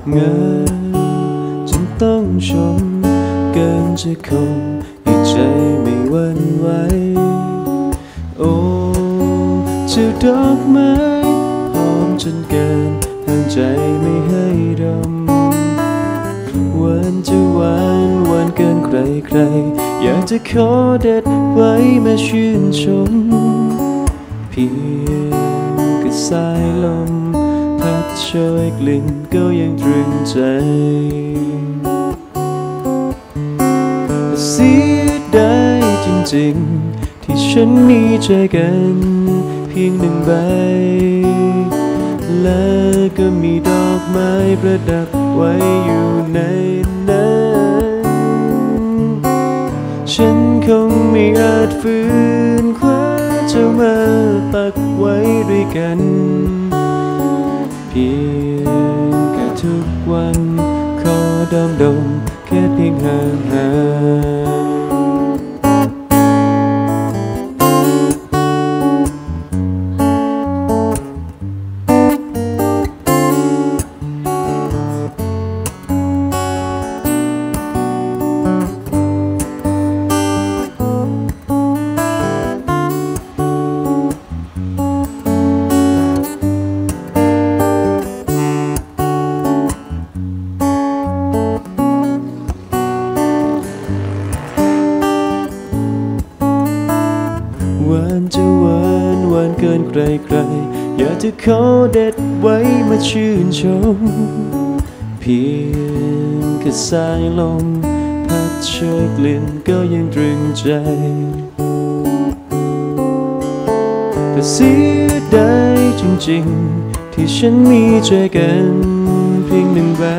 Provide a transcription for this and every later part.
งามจนต้องชมเกินจะคงให้ใจไม่หวั่นไหวโอ้เจ้าดอกไม้หอมจนเกินห้ามใจไม่ให้ดมหวานจะหวานเกินใครอยากจะขอเด็ดไว้มาชื่นชมเพียงกับสายลมพัดโชยกลิ่นก็ยังตรึงใจเสียดายจริงๆที่ฉันมีใจกันเพียงหนึ่งใบและก็มีดอกไม้ประดับไว้อยู่ในนั้นฉันคงไม่อาจฝืนคว้าเจ้ามาปักไว้ด้วยกันเพียงแค่ทุกวันขอดมแค่เพียงห่างหวานจะหวานเกินใครอยากจะขอเด็ดไว้มาชื่นชมเพียงแค่สายลมพัดโชยกลิ่นก็ยังตรึงใจแต่เสียดายจริงๆที่ฉันมีใจกันเพียงหนึ่งใบ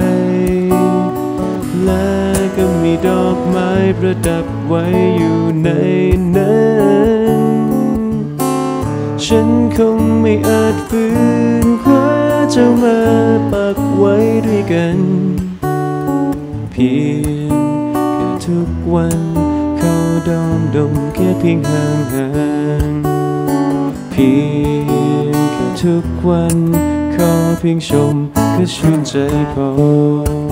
และก็มีดอกไม้ประดับไว้อยู่ในนั้นฉันคงไม่อาจฝืนคว้าเจ้ามาปักไว้ด้วยกันเพียงแค่ทุกวันเขาดมแค่เพียงห่างเพียงแค่ทุกวันขอเพียงชมก็ชื่นใจพอ